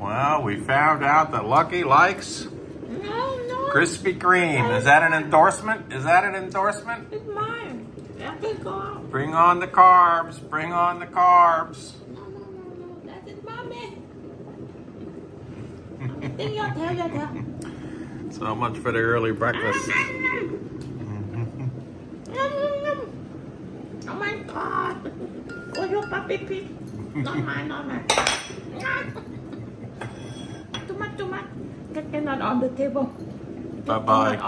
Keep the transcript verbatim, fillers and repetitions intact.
Well, we found out that Lucky likes No, no. Krispy Kreme. Is that an endorsement? Is that an endorsement? It's mine. Let it go. Bring on the carbs. Bring on the carbs. No, no, no, no. That is mommy. Think your tail, your tail. So much for the early breakfast. Oh my God. Go your puppy pee. Not mine, not mine. Too much, too much. Get cannot on the table. Bye-bye.